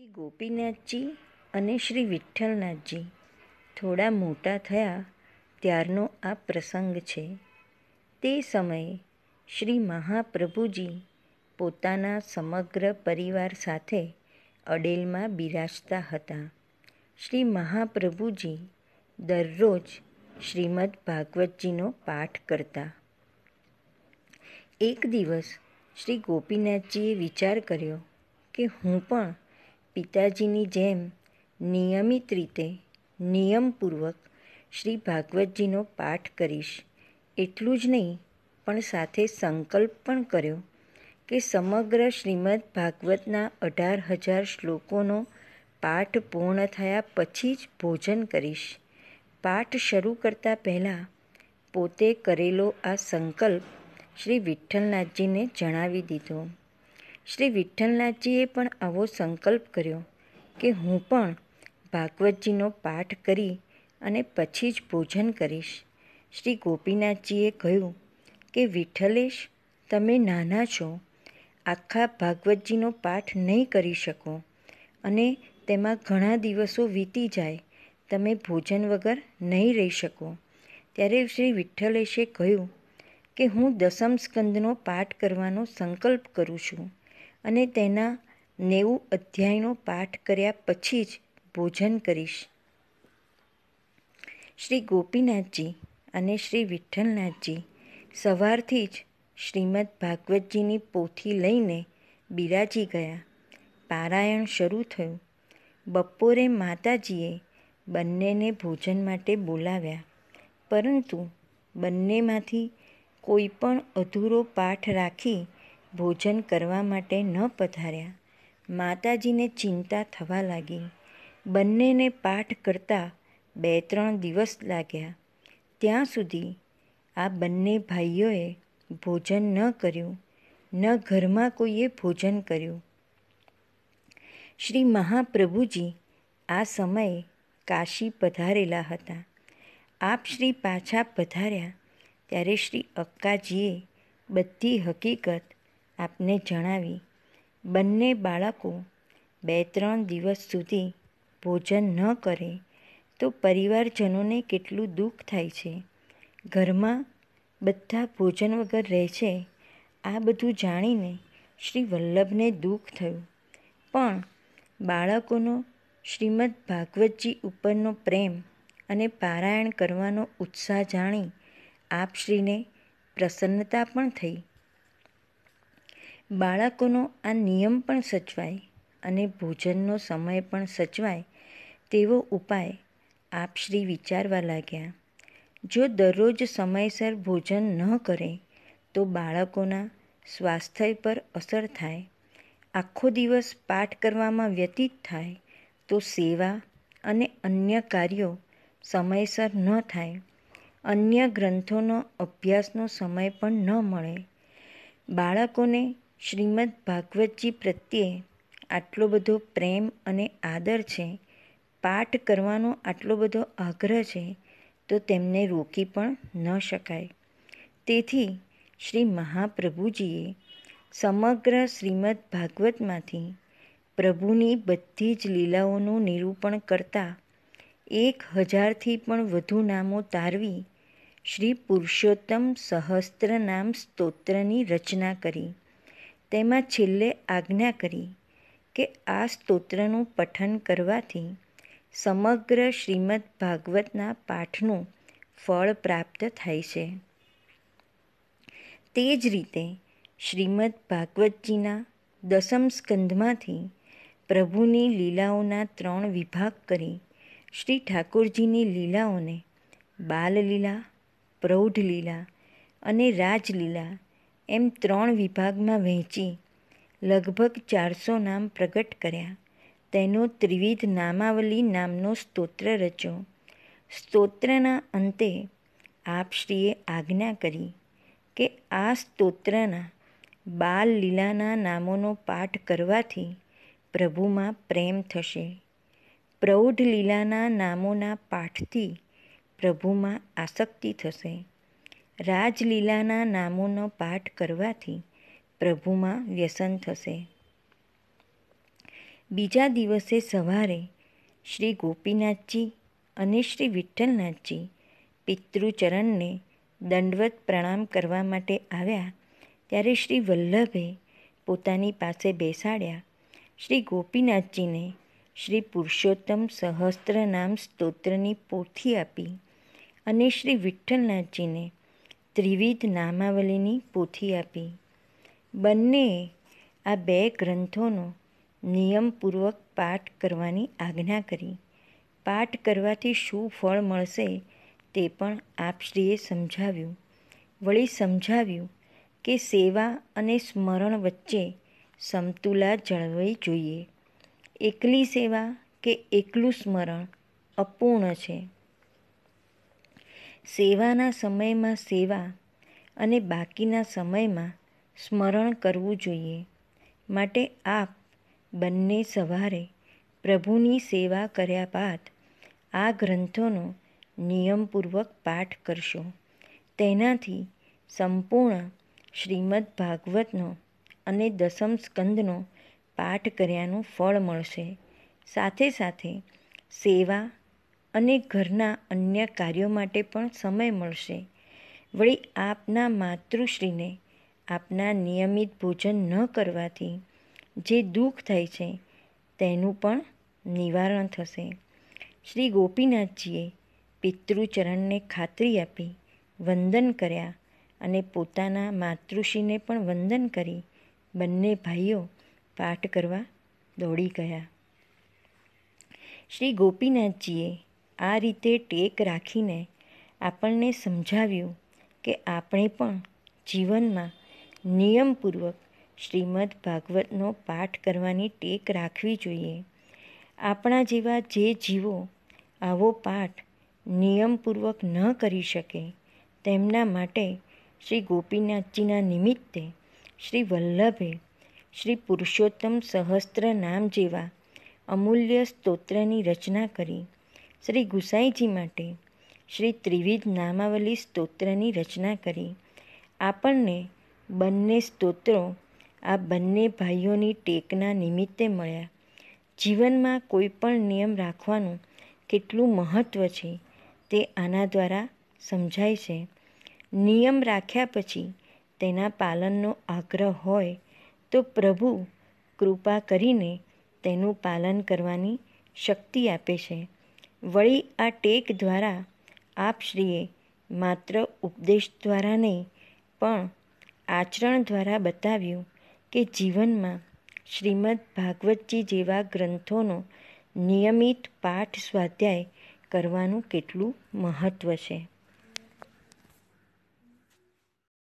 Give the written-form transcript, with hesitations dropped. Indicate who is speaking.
Speaker 1: શ્રી ગોપીનાથજી અને શ્રી વિઠ્ઠલનાથજી થોડા મોટા થયા ત્યારનો આ પ્રસંગ છે. તે સમયે શ્રી મહાપ્રભુજી પોતાના સમગ્ર પરિવાર સાથે અડેલમાં બિરાજતા હતા. શ્રી મહાપ્રભુજી દરરોજ શ્રીમદ ભાગવતજીનો પાઠ કરતા. એક દિવસ શ્રી ગોપીનાથજીએ વિચાર કર્યો કે હું પણ પિતાજીની જેમ નિયમિત રીતે નિયમપૂર્વક શ્રી ભાગવતજીનો પાઠ કરીશ. એટલું જ નહીં પણ સાથે સંકલ્પ પણ કર્યો કે સમગ્ર શ્રીમદ ભાગવતના 18,000 શ્લોકોનો પાઠ પૂર્ણ થયા પછી જ ભોજન કરીશ. પાઠ શરૂ કરતાં પહેલાં પોતે કરેલો આ સંકલ્પ શ્રી વિઠ્ઠલનાથજીને જણાવી દીધો. શ્રી વિઠ્ઠલનાથજીએ પણ આવો સંકલ્પ કર્યો કે હું પણ ભાગવતજીનો પાઠ કરી અને પછી જ ભોજન કરીશ. શ્રી ગોપીનાથજીએ કહ્યું કે વિઠ્ઠલેશ, તમે નાના છો, આખા ભાગવતજીનો પાઠ નહીં કરી શકો અને તેમાં ઘણા દિવસો વીતી જાય, તમે ભોજન વગર નહીં રહી શકો. ત્યારે શ્રી વિઠ્ઠલેશે કહ્યું કે હું દસમ સ્કંદનો પાઠ કરવાનો સંકલ્પ કરું છું અને તેના 90 અધ્યાયનો પાઠ કર્યા પછી જ ભોજન કરીશ. શ્રી ગોપીનાથજી અને શ્રી વિઠ્ઠલનાથજી સવારથી જ શ્રીમદ ભાગવતજીની પોથી લઈને બિરાજી ગયા. પારાયણ શરૂ થયું. બપોરે માતાજીએ બંનેને ભોજન માટે બોલાવ્યા, પરંતુ બંનેમાંથી કોઈ પણ અધૂરો પાઠ રાખી ભોજન કરવા માટે ન પધાર્યા. માતાજીને ચિંતા થવા લાગી. બંનેને પાઠ કરતાં 2-3 દિવસ લાગ્યા. ત્યાં સુધી આ બંને ભાઈઓએ ભોજન ન કર્યું, ન ઘરમાં કોઈએ ભોજન કર્યું. શ્રી મહાપ્રભુજી આ સમયે કાશી પધારેલા હતા. આપ શ્રી પાછા પધાર્યા ત્યારે શ્રી અક્કાજીએ બધી હકીકત આપને જણાવી. બંને બાળકો 2-3 દિવસ સુધી ભોજન ન કરે તો પરિવારજનોને કેટલું દુઃખ થાય છે. ઘરમાં બધા ભોજન વગર રહે છે. આ બધું જાણીને શ્રી વલ્લભને દુઃખ થયું, પણ બાળકોનો શ્રીમદ ભાગવતજી ઉપરનો પ્રેમ અને પારાયણ કરવાનો ઉત્સાહ જાણી આપશ્રીને પ્રસન્નતા પણ થઈ. બાળકોનો આ નિયમ પણ સચવાય અને ભોજનનો સમય પણ સચવાય તેવો ઉપાય આપશ્રી વિચારવા લાગ્યા. જો દરરોજ સમયસર ભોજન ન કરે તો બાળકોના સ્વાસ્થ્ય પર અસર થાય. આખો દિવસ પાઠ કરવામાં વ્યતીત થાય તો સેવા અને અન્ય કાર્યો સમયસર ન થાય. અન્ય ગ્રંથોનો અભ્યાસનો સમય પણ ન મળે. બાળકોને શ્રીમદ ભાગવતજી પ્રત્યે આટલો બધો પ્રેમ અને આદર છે, પાઠ કરવાનો આટલો બધો આગ્રહ છે, તો તેમને રોકી પણ ન શકાય. તેથી શ્રી મહાપ્રભુજીએ સમગ્ર શ્રીમદ ભાગવતમાંથી પ્રભુની બધી જ લીલાઓનું નિરૂપણ કરતા 1000થી પણ વધુ નામો તારવી શ્રી પુરુષોત્તમ સહસ્ત્રનામ સ્તોત્રની રચના કરી. તેમાં છેલ્લે આજ્ઞા કરી કે આ સ્તોત્રનું પઠન કરવાથી સમગ્ર શ્રીમદ ભાગવતના પાઠનું ફળ પ્રાપ્ત થાય છે. તે જ રીતે શ્રીમદ ભાગવતજીના દસમ સ્કંદમાંથી પ્રભુની લીલાઓના 3 વિભાગ કરી શ્રી ઠાકોરજીની લીલાઓને બાલલીલા, પ્રૌઢલીલા અને રાજલીલા એમ 3 વિભાગમાં વહેંચી લગભગ 400 નામ પ્રગટ કર્યા. તેનો ત્રિવિધ નામાવલી નામનો સ્તોત્ર રચ્યો. સ્તોત્રના અંતે આપશ્રીએ આજ્ઞા કરી કે આ સ્તોત્રના બાલ લીલાના નામોનો પાઠ કરવાથી પ્રભુમાં પ્રેમ થશે. પ્રૌઢ લીલાના નામોના પાઠથી પ્રભુમાં આસક્તિ થશે. રાજલીલાના નામોનો પાઠ કરવાથી પ્રભુમાં વ્યસન થશે. બીજા દિવસે સવારે શ્રી ગોપીનાથજી અને શ્રી વિઠ્ઠલનાથજી પિતૃચરણને દંડવત પ્રણામ કરવા માટે આવ્યા ત્યારે શ્રી વલ્લભે પોતાની પાસે બેસાડ્યા શ્રી ગોપીનાથજીને શ્રી પુરુષોત્તમ સહસ્ત્રનામ સ્તોત્રની પોથી આપી અને શ્રી વિઠ્ઠલનાથજીને ત્રિવિધ નામાવલીની પોથી આપી. બંનેએ આ બે ગ્રંથોનો નિયમપૂર્વક પાઠ કરવાની આજ્ઞા કરી. પાઠ કરવાથી શું ફળ મળશે તે પણ આપશ્રીએ સમજાવ્યું. વળી સમજાવ્યું કે સેવા અને સ્મરણ વચ્ચે સમતુલા જળવાઈ જોઈએ. એકલી સેવા કે એકલું સ્મરણ અપૂર્ણ છે. સેવાના સમયમાં સેવા અને બાકીના સમયમાં સ્મરણ કરવું જોઈએ. માટે આપ બંને સવારે પ્રભુની સેવા કર્યા બાદ આ ગ્રંથોનો નિયમપૂર્વક પાઠ કરશો. તેનાથી સંપૂર્ણ શ્રીમદ્ ભાગવતનો અને દસમ સ્કંદનો પાઠ કર્યાનું ફળ મળશે. સાથે સાથે સેવા અને ઘરના અન્ય કાર્યો માટે પણ સમય મળશે. વળી આપના માતૃશ્રીને આપના નિયમિત ભોજન ન કરવાથી જે દુઃખ થાય છે તેનું પણ નિવારણ થશે. શ્રી ગોપીનાથજીએ પિતૃચરણને ખાતરી આપી વંદન કર્યા અને પોતાના માતૃશ્રીને પણ વંદન કરી બંને ભાઈઓ પાઠ કરવા દોડી ગયા. શ્રી ગોપીનાથજીએ આ રીતે ટેક રાખીને આપણને સમજાવ્યું કે આપણે પણ જીવનમાં નિયમપૂર્વક શ્રીમદ્ ભાગવતનો પાઠ કરવાની ટેક રાખવી જોઈએ. આપણા જેવા જે જીવો આવો પાઠ નિયમપૂર્વક ન કરી શકે તેમના માટે શ્રી ગોપીનાથજીના નિમિત્તે શ્રી વલ્લભે શ્રી પુરુષોત્તમ સહસ્ત્ર નામ જેવા અમૂલ્ય સ્તોત્રની રચના કરી. શ્રી ગુસાઈજી માટે શ્રી ત્રિવિધ નામાવલી સ્તોત્રની રચના કરી. આપણને બંને સ્તોત્રો આ બંને ભાઈઓની ટેકના નિમિત્તે મળ્યા. જીવનમાં કોઈ પણ નિયમ રાખવાનું કેટલું મહત્ત્વ છે તે આના દ્વારા સમજાય છે. નિયમ રાખ્યા પછી તેના પાલનનો આગ્રહ હોય તો પ્રભુ કૃપા કરીને તેનું પાલન કરવાની શક્તિ આપે છે. વળી આ ટેક દ્વારા આપશ્રીએ માત્ર ઉપદેશ દ્વારા નહીં પણ આચરણ દ્વારા બતાવ્યું કે જીવનમાં શ્રીમદ્ ભાગવતજી જેવા ગ્રંથોનો નિયમિત પાઠ સ્વાધ્યાય કરવાનું કેટલું મહત્ત્વ છે.